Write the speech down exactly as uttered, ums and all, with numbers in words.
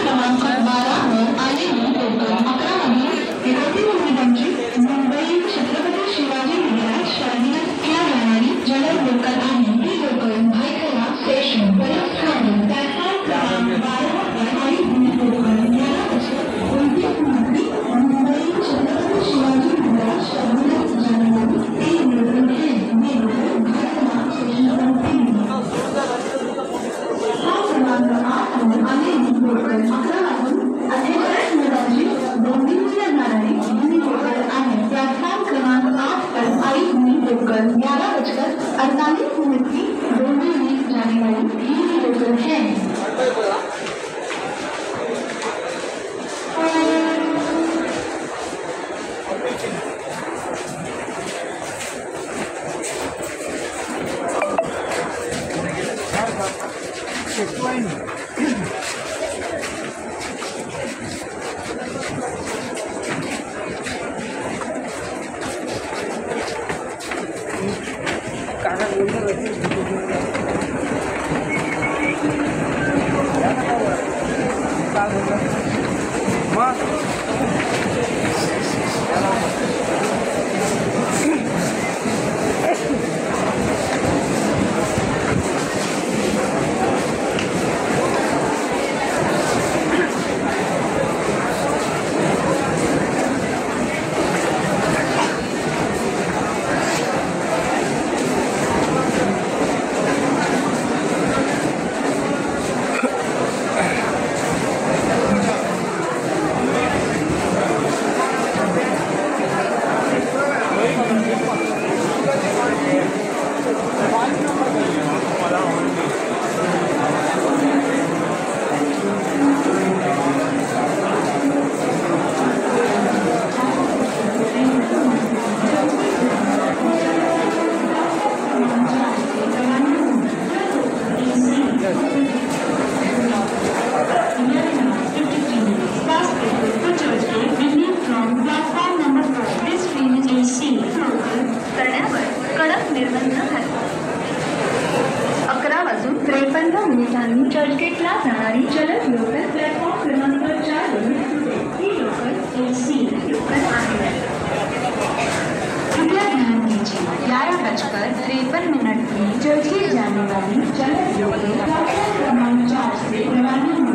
क्रमांक बारावर आलेली लोकल अकरा वाजून एकोणतीस मिनिटांची मुंबई छत्रपती शिवाजी महाराज टर्मिनस ला जाणारी जलद लोकल आहे। ही लोकल भायखळा स्टेशन पर्यंत थांबेल। प्लॅटफॉर्म क्रमांक बारावर आलेली लोकल याला एकोणतीस मिनिटांची मुंबई छत्रपती शिवाजी महाराज टर्मिनस जाणारी ही लोकल आहे। ही लोकल भायखळा स्टेशन पर्यंत क्रमांक आठ आलेली लोकल अकरा वाजून अठ्ठेचाळीस मिनिटांची डोंबिवली जाणारी ही लोकल आहे। प्लॅटफॉर्म क्रमांक आठ पर आलेली लोकल ग्यारह बजकर अड़तालीस मिनट की डोंबिवली जाने वाली ही लोकल है। अकरा वाजून त्रेपन्न मिनिटांनी चर्चगेटला जाणारी जलद लोकल प्लॅटफॉर्म क्रमांक चार ही लोकल एसी लोकल आहे। कृपया ध्यान दीजिए ग्यारह बजकर तिरपन मिनट की चर्चगेट जाने वाली जलद लोकल प्लैटफॉर्म क्रमांक चार से रवाना